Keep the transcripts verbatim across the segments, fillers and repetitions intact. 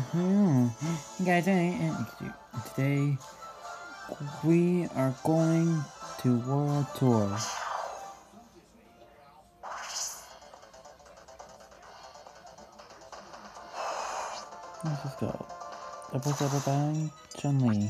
Hmm. Guys, today we are going to World Tour. Let's just go. Double double bang, Chun-Li.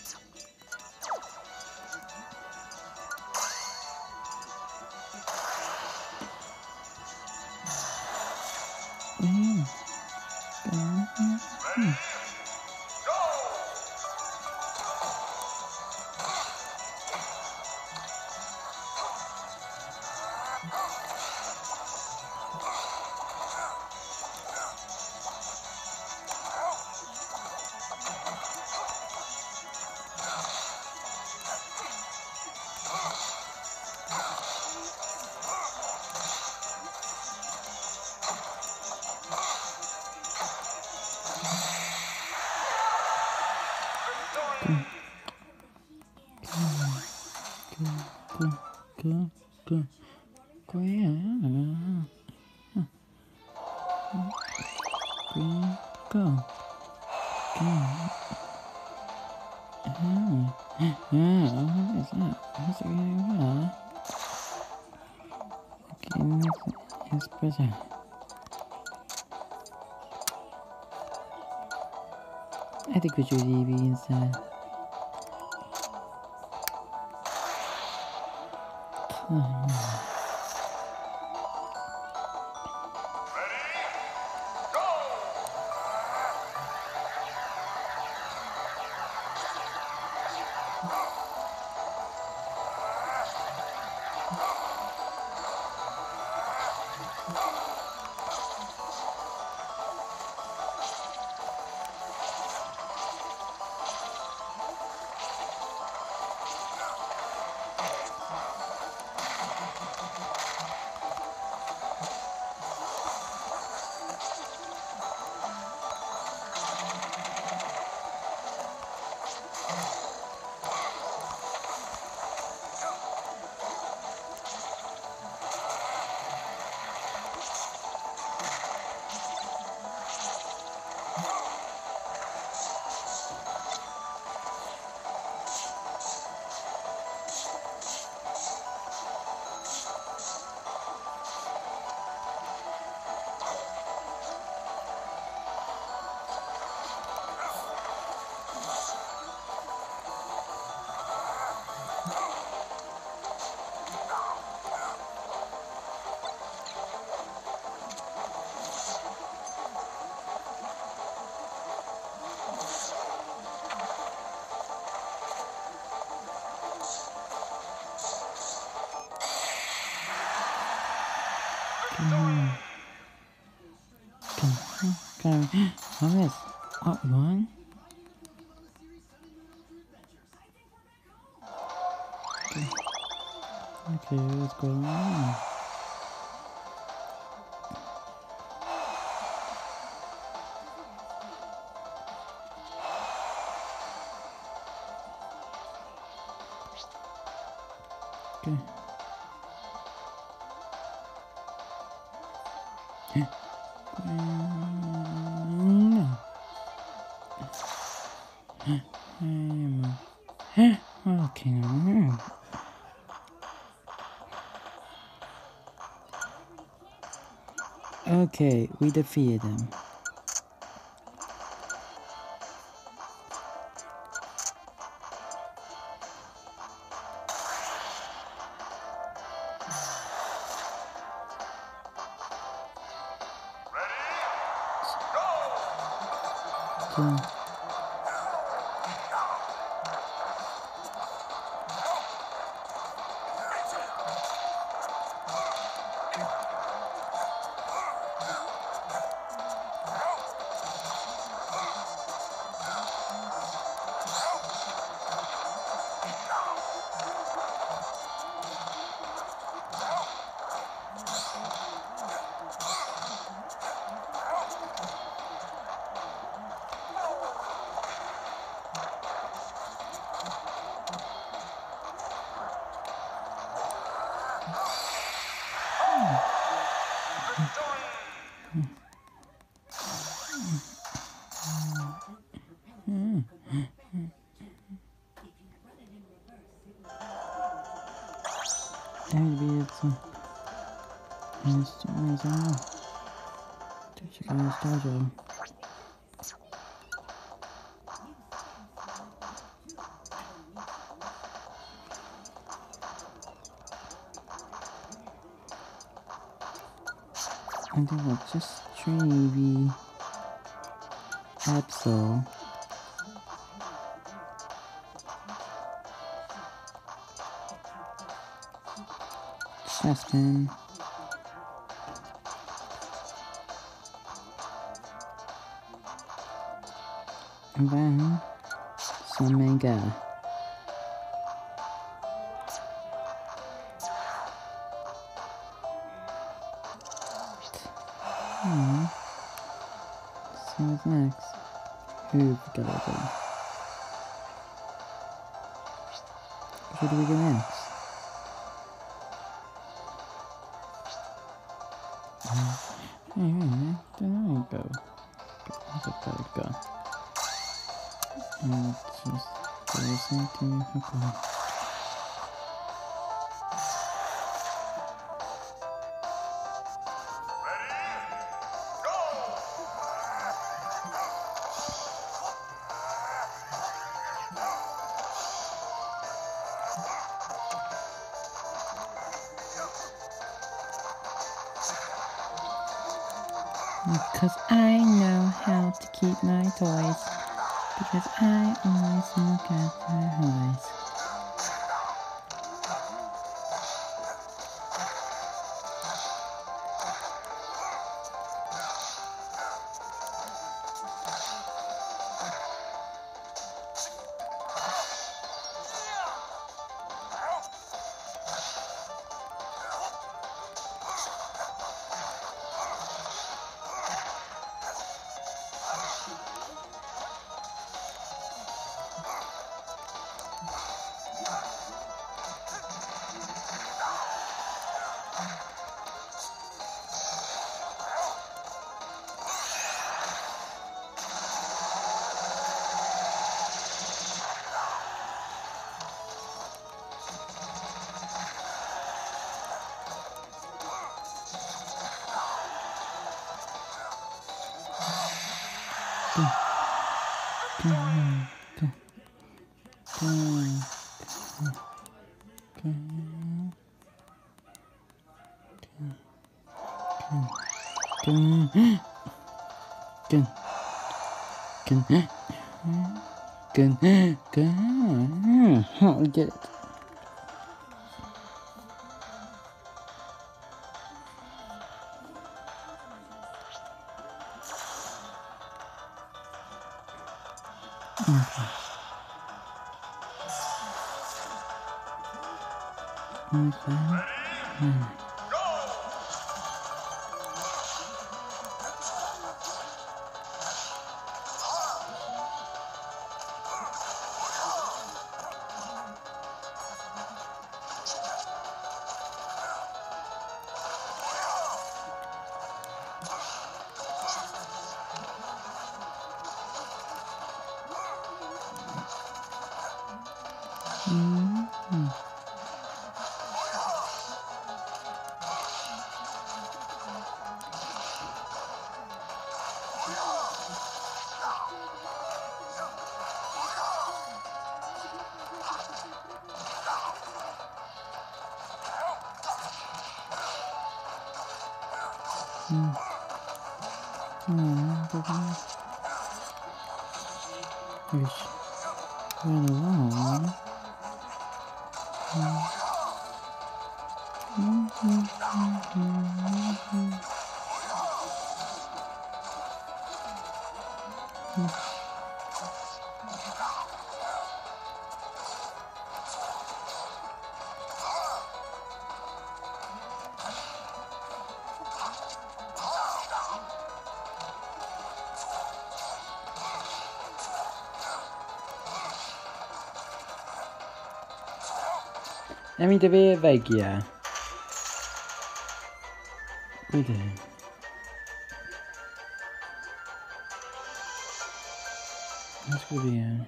Mm. Mm. Go, go, go, go, yeah. Go, go. Yeah, yeah, what is that? What's it going on? Okay, it's better. I think we should leave it inside. Oh, come on. Come on. Come on. Thomas. What, one? Okay. Okay, what's going on? Okay. Okay. Okay, we defeated them. So, Maybe it's a... It's too easy now. Did you guys dojo? I think it's just Treevy, Absol, Chespin, and then some Mega. Hmm. See what's next. Who forgot about it? Who do we go next? Hey, hey, there I go. Look at that go. And just do the same thing. Okay. Because I know how to keep my toys. Because I always look at their eyes. Good. Good. Good. Good. Good. Oh, get it. Okay. Okay. Hmm. Mm-hmm. Mm. Mm, but wish went along. Mm. Mm, mm, mm, mm, mm, mm. Jag vill inte vid väggen. Vad är det? Nu ska vi...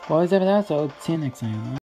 Well, except for that, so see you next time.